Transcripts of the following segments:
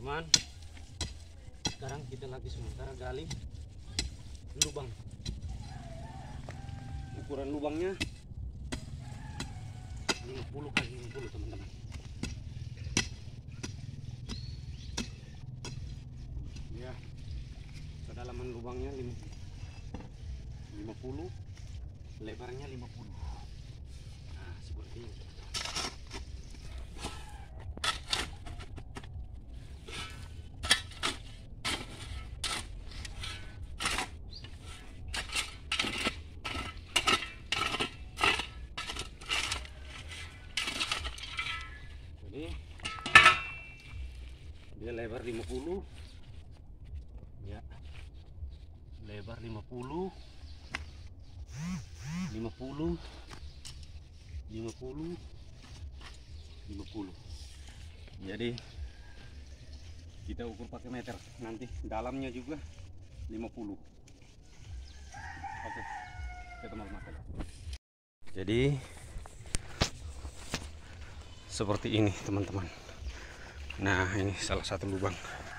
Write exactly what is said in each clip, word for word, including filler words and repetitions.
teman-teman. Sekarang kita lagi sementara gali lubang. Ukuran lubangnya lima puluh kali lima puluh teman-teman. Ya, kedalaman lubangnya lima puluh, lebarnya lima puluh. Nah, seperti ini. Jadi dia lebar lima puluh, ya, lebar lima puluh, lima puluh, lima puluh, lima puluh. Jadi kita ukur pakai meter. Nanti dalamnya juga lima puluh. Oke, kita mau makan. Jadi seperti ini teman-teman. Nah, ini salah satu lubang.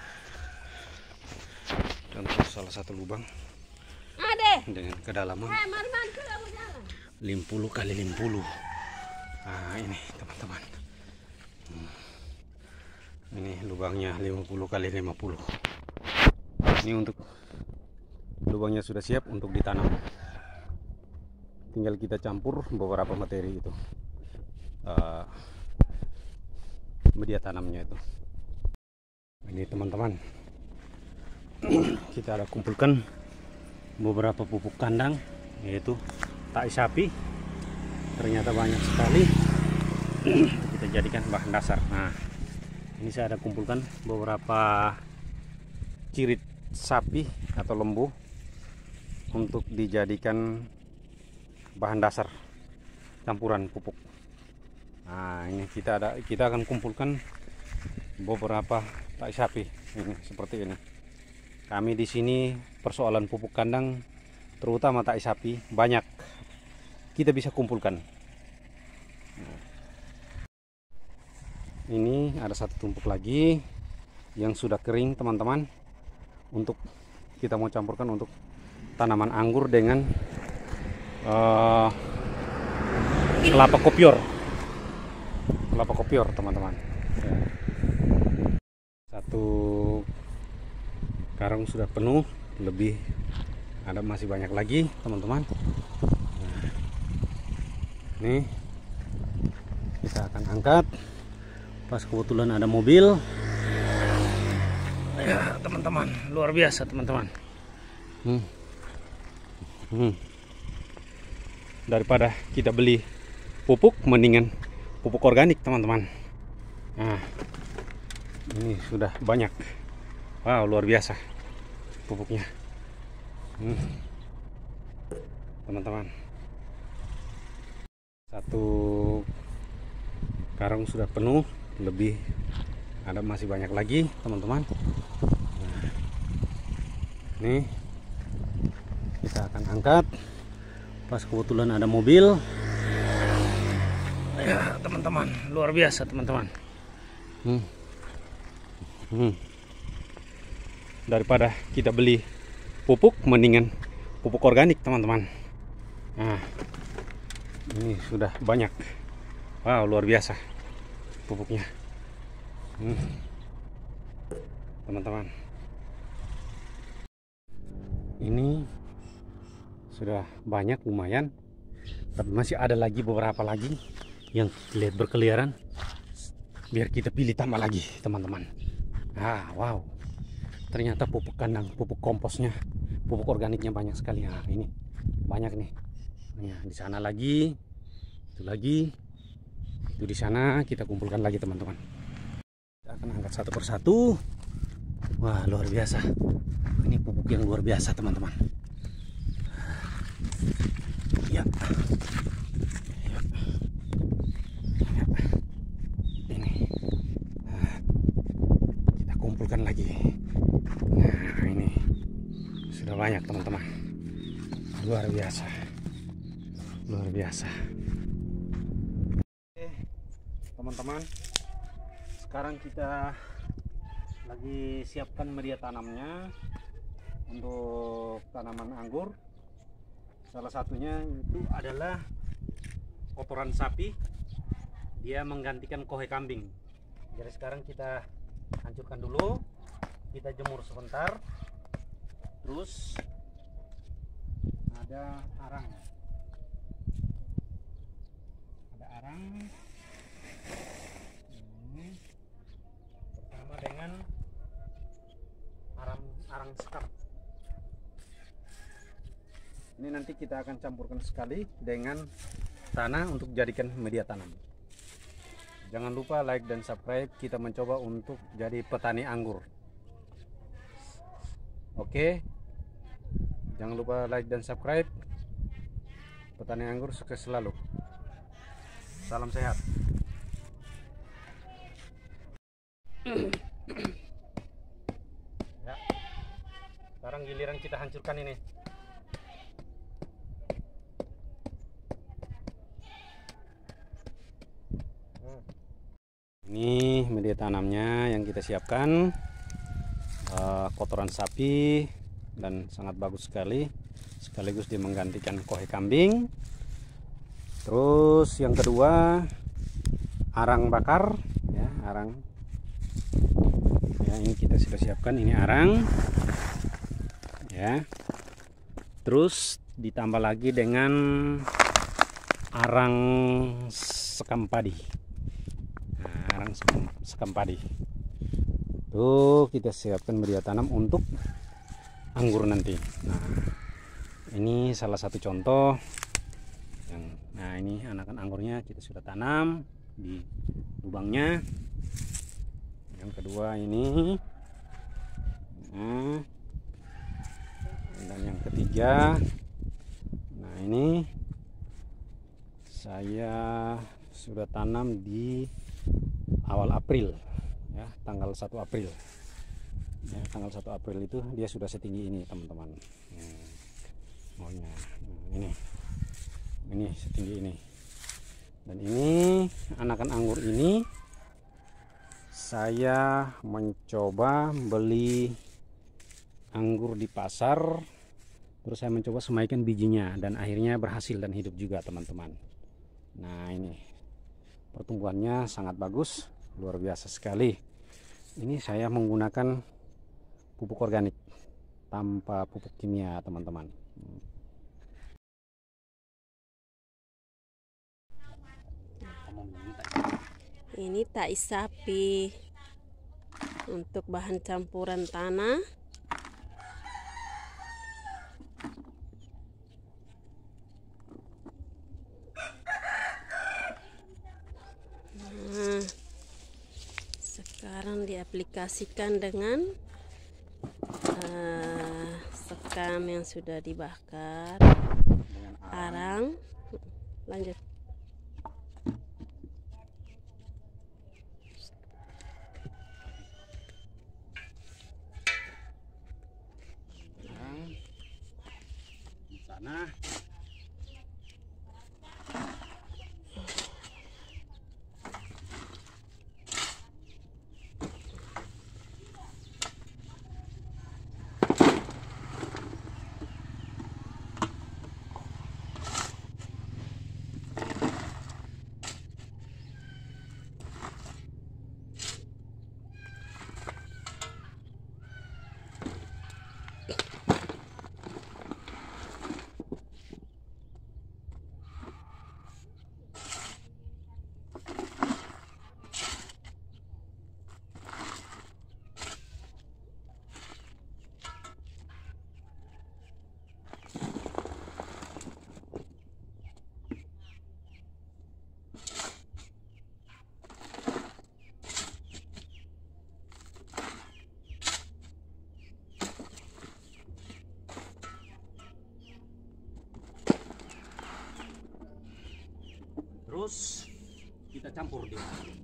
Contoh salah satu lubang dengan kedalaman lima puluh kali lima puluh. Nah, ini teman-teman. Hmm. Ini lubangnya lima puluh kali lima puluh. Ini untuk lubangnya sudah siap untuk ditanam. Tinggal kita campur beberapa materi itu. Uh, media tanamnya itu. Ini teman-teman, kita ada kumpulkan beberapa pupuk kandang, yaitu tai sapi. Ternyata banyak sekali. Kita jadikan bahan dasar. Nah, ini saya ada kumpulkan beberapa cirit sapi atau lembu untuk dijadikan bahan dasar campuran pupuk. Nah, ini kita ada kita akan kumpulkan beberapa tai sapi ini seperti ini. Kami di sini persoalan pupuk kandang terutama tai sapi banyak kita bisa kumpulkan. Nah, ini ada satu tumpuk lagi yang sudah kering teman-teman, untuk kita mau campurkan untuk tanaman anggur dengan uh, kelapa kopior. Kelapa kopior teman-teman. Satu karung sudah penuh, lebih ada masih banyak lagi teman-teman. Nah, ini kita akan angkat. Pas kebetulan ada mobil. Ya teman-teman, luar biasa teman-teman. Hmm. Hmm. Daripada kita beli pupuk, mendingan pupuk organik teman-teman. Nah, ini sudah banyak. Wow, luar biasa pupuknya. Hmm. Teman-teman, satu karung sudah penuh, lebih ada masih banyak lagi teman-teman. Nah, ini kita akan angkat. Pas kebetulan ada mobil. Ya teman-teman, luar biasa teman-teman. Hmm. Hmm. Daripada kita beli pupuk, mendingan pupuk organik teman-teman. Nah, ini sudah banyak. Wow, luar biasa pupuknya. Hmm. Teman-teman, ini sudah banyak lumayan, tapi masih ada lagi beberapa lagi yang lihat berkeliaran. Biar kita pilih tambah lagi teman-teman. Ah, wow, ternyata pupuk kandang, pupuk komposnya, pupuk organiknya banyak sekali. Nah, ini banyak nih. Nah, di sana lagi, itu lagi, itu di sana. Kita kumpulkan lagi teman-teman. Kita akan angkat satu persatu. Wah, luar biasa. Ini pupuk yang luar biasa teman-teman. Ya. Lagi. Nah, ini sudah banyak teman-teman. Luar biasa. Luar biasa. Oke, teman-teman, sekarang kita lagi siapkan media tanamnya untuk tanaman anggur. Salah satunya itu adalah kotoran sapi, dia menggantikan kohe kambing. Jadi sekarang kita hancurkan dulu, kita jemur sebentar. Terus ada arang, ada arang ini bersama dengan arang arang sekam. Ini nanti kita akan campurkan sekali dengan tanah untuk jadikan media tanam. Jangan lupa like dan subscribe, kita mencoba untuk jadi petani anggur. Oke, jangan lupa like dan subscribe. Petani anggur sukses selalu. Salam sehat. Ya, sekarang giliran kita hancurkan ini. Ini media tanamnya yang kita siapkan, uh, kotoran sapi dan sangat bagus sekali, sekaligus dia menggantikan kohe kambing. Terus yang kedua arang bakar, ya arang. Ya ini kita sudah siapkan, ini arang. Ya. Terus ditambah lagi dengan arang sekam padi. Arang sekam padi. Tuh kita siapkan media tanam untuk anggur nanti. Nah, ini salah satu contoh yang, nah ini anakan anggurnya kita sudah tanam di lubangnya. Yang kedua ini, nah, dan yang ketiga, nah ini saya sudah tanam di awal April, ya tanggal satu April, ya tanggal satu April itu dia sudah setinggi ini teman-teman. Hmm, maunya hmm, ini ini setinggi ini. Dan ini anakan anggur ini saya mencoba beli anggur di pasar, terus saya mencoba semaikan bijinya dan akhirnya berhasil dan hidup juga teman-teman. Nah ini pertumbuhannya sangat bagus, luar biasa sekali. Ini saya menggunakan pupuk organik tanpa pupuk kimia teman-teman. Ini tai sapi untuk bahan campuran tanah. Nah, sekarang diaplikasikan dengan uh, sekam yang sudah dibakar, arang. Lanjut. Di sana. Terus kita campur dia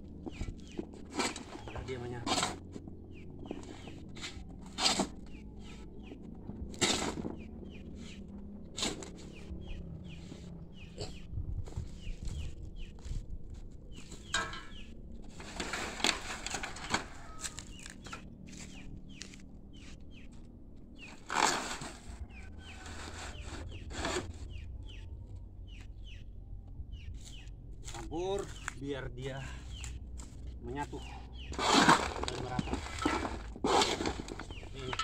agar dia menyatu. campur biar dia menyatu dan merata. Ini.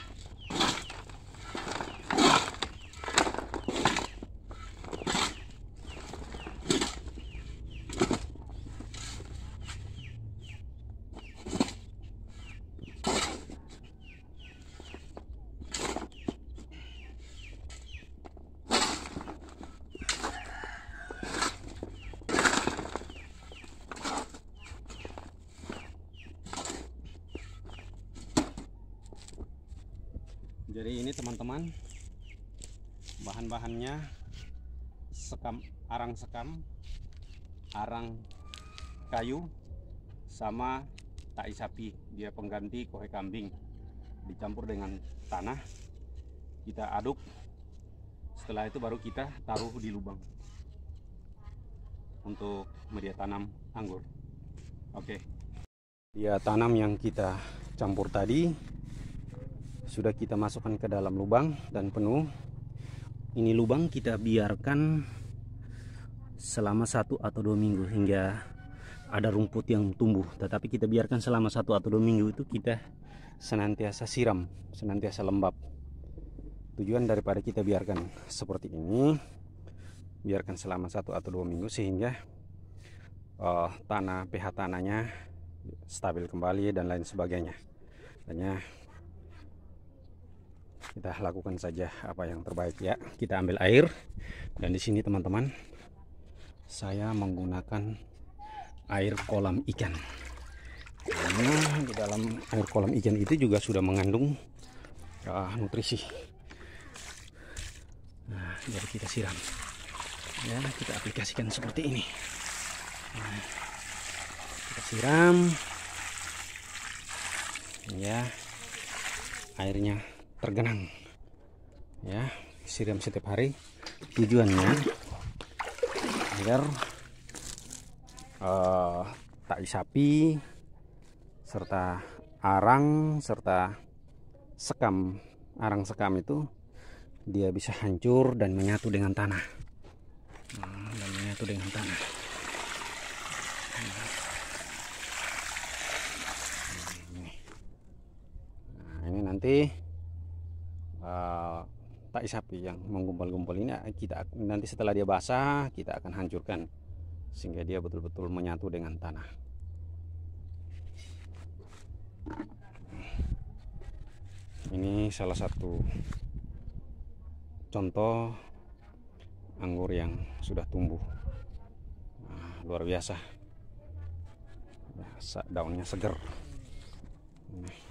Jadi ini teman-teman, bahan-bahannya sekam, arang sekam, arang kayu, sama tai sapi, dia pengganti kohe kambing, dicampur dengan tanah, kita aduk. Setelah itu baru kita taruh di lubang untuk media tanam anggur. Oke, dia tanam yang kita campur tadi sudah kita masukkan ke dalam lubang dan penuh. Ini lubang kita biarkan selama satu atau dua minggu hingga ada rumput yang tumbuh. Tetapi kita biarkan selama satu atau dua minggu itu kita senantiasa siram, senantiasa lembab. Tujuan daripada kita biarkan seperti ini, biarkan selama satu atau dua minggu sehingga uh, tanah pH tanahnya stabil kembali dan lain sebagainya. Hanya kita lakukan saja apa yang terbaik ya. Kita ambil air, dan di sini teman-teman saya menggunakan air kolam ikan. Karena di dalam air kolam ikan itu juga sudah mengandung uh, nutrisi. Nah, jadi kita siram ya, kita aplikasikan seperti ini. Nah, kita siram ya, airnya tergenang ya, siram setiap hari. Tujuannya agar uh, tai sapi serta arang serta sekam, arang sekam itu dia bisa hancur dan menyatu dengan tanah. Nah, dan menyatu dengan tanah. Nah, ini nanti Uh, tai sapi yang menggumpal-gumpal ini kita nanti setelah dia basah kita akan hancurkan sehingga dia betul-betul menyatu dengan tanah. Ini salah satu contoh anggur yang sudah tumbuh. Nah, luar biasa, daunnya seger. Ini.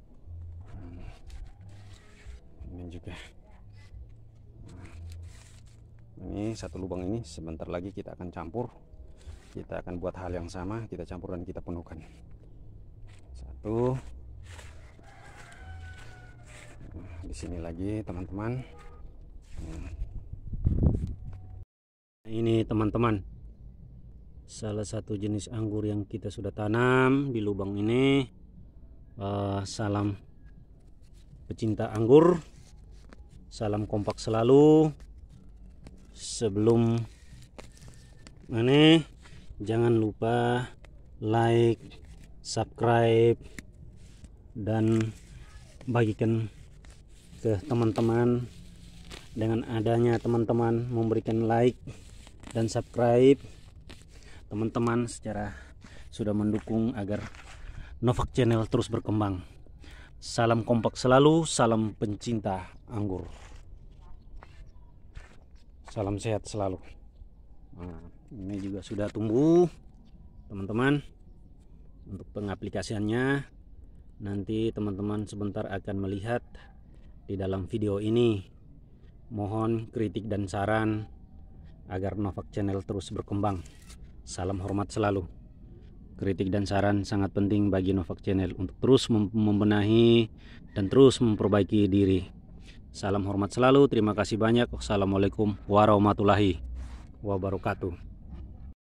Ini juga, nah, ini satu lubang ini sebentar lagi kita akan campur, kita akan buat hal yang sama, kita campur dan kita penuhkan satu. Nah, di sini lagi teman-teman. Nah, ini teman-teman salah satu jenis anggur yang kita sudah tanam di lubang ini. Uh, salam pecinta anggur, salam kompak selalu. Sebelum ini jangan lupa like, subscribe, dan bagikan ke teman-teman. Dengan adanya teman-teman memberikan like dan subscribe, teman-teman secara sudah mendukung agar Novak Channel terus berkembang. Salam kompak selalu, salam pencinta anggur. Salam sehat selalu. Nah, ini juga sudah tumbuh, teman-teman. Untuk pengaplikasiannya nanti teman-teman sebentar akan melihat di dalam video ini. Mohon kritik dan saran agar Novak Channel terus berkembang. Salam hormat selalu. Kritik dan saran sangat penting bagi Novak Channel untuk terus membenahi dan terus memperbaiki diri. Salam hormat selalu, terima kasih banyak. Wassalamualaikum warahmatullahi wabarakatuh.